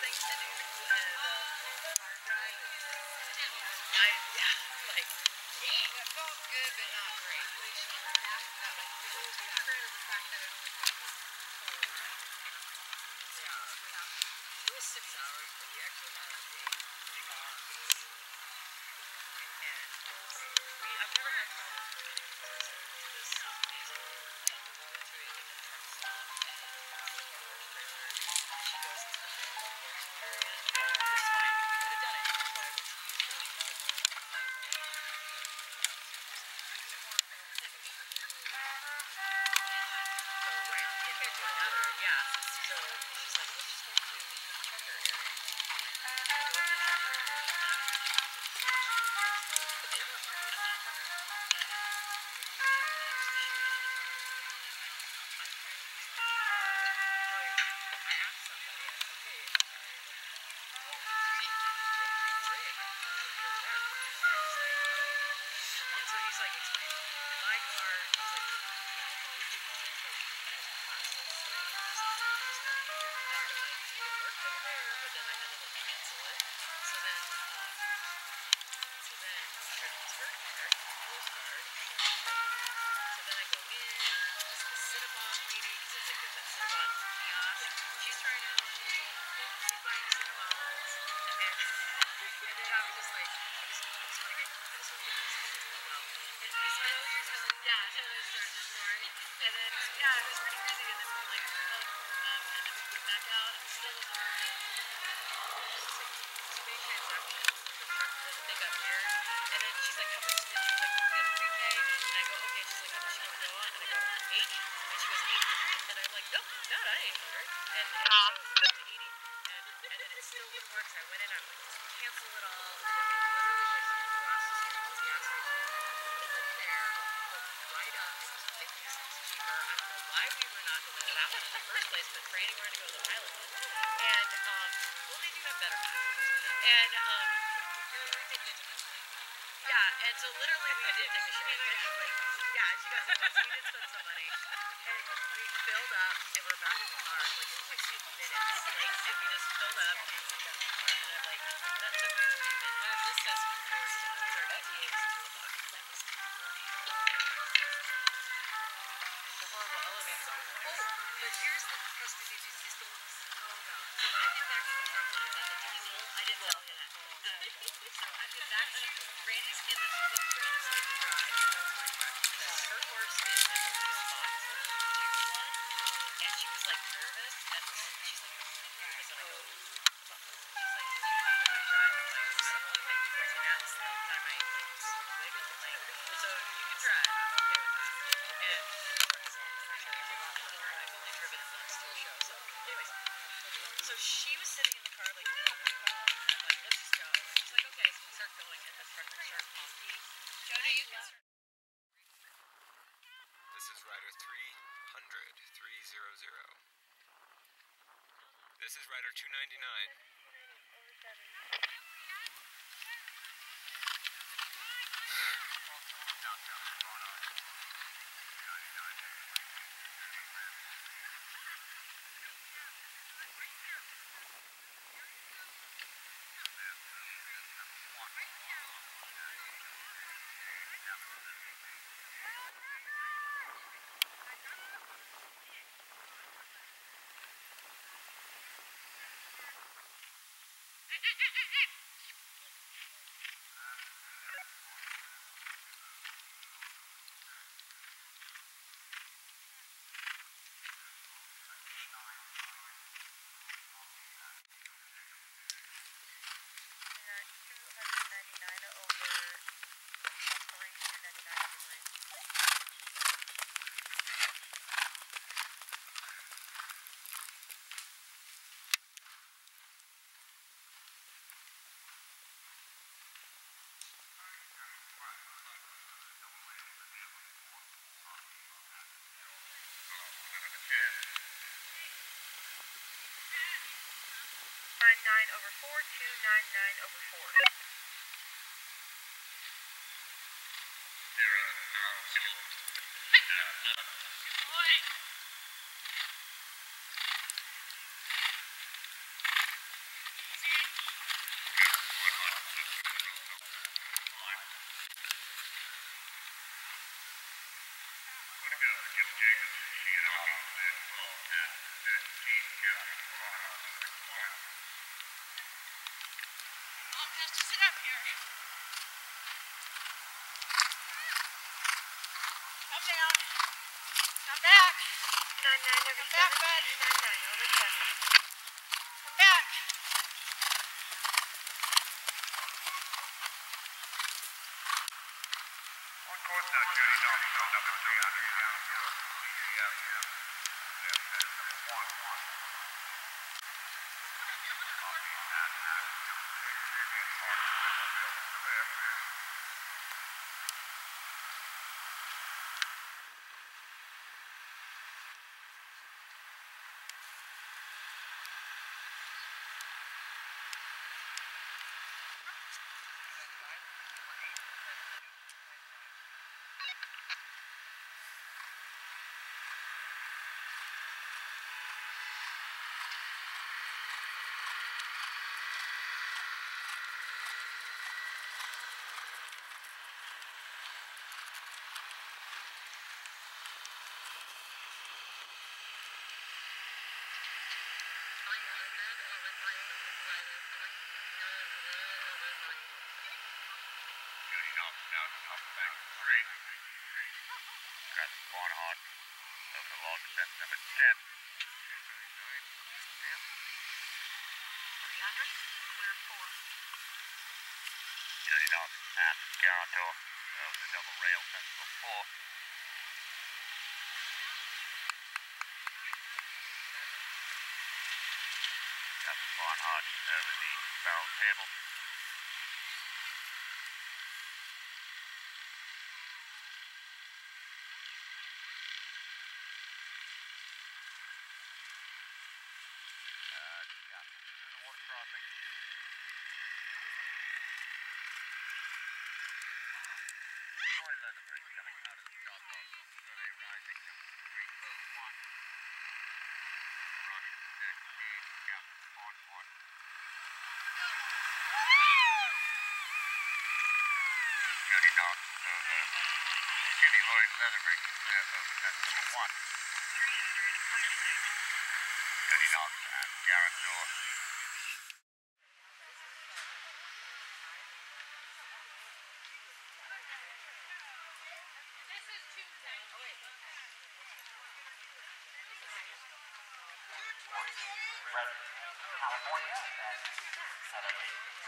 things to do, and that felt good, but not great. It was 6 hours, but we actually had a car. And I've never had problems with this. This is amazing. And we went through it in the truck stop, and she goes into the horse area. Which is fine. We could have done it. So I went to use the So she's like, let's just go to the trucker area. I go to the trucker area, and but they don't park at that trucker. I asked somebody, okay, and so he's like explaining, my car, he's like, and so literally we did take a shit. Yeah, she got some money. We did spend some money. And we filled up and we're back in the car. Like it was like 2 minutes. Like, and we just filled up and we got in the car. And I'm like, that took 3 minutes. This has been forced to start at 2 o'clock. The horrible elevator. Oh, but here's the custody system. Oh god. So I get back to the truck when I'm at the diesel. I didn't tell you that. So I get back to Brandy's in the Brandy's like the drive. Her horse is in the spot for the 2-1, and she was like nervous, and she's like nervous, and I go, she's like, if I drive, I'm like, someone make me go to Nats the time I wiggle, like, so you can drive, I'm okay with that. And I've only driven it once to a show, so anyways, so she was sitting in the car like, like, let's just go. She's like, okay, so we start going, and the trucker starts honking. Jody, you can start. This is Rider 300, 300. This is Rider 299. Over 4, 299 over 4. over 7, 299 over 7. Come back. On course now, Judy, North, number 300, down to EAF. Number 1. Copy, and clear. Now to top bank 3. Kathryn Barnhart, over long descent number 10. 300, clear 4. Judy North and guarantor over the double rail sensible 4. Kathryn Barnhart over the barrel table. Through the water crossing. Troy Leatherbury coming out of the south coast. Survey rising number 301. Rush 13, Kathryn Barnhart. Judy North over Judy Lloyd Leatherbury, clear over fence number 1. 300, clear 6. Judy North and guarantor. California, and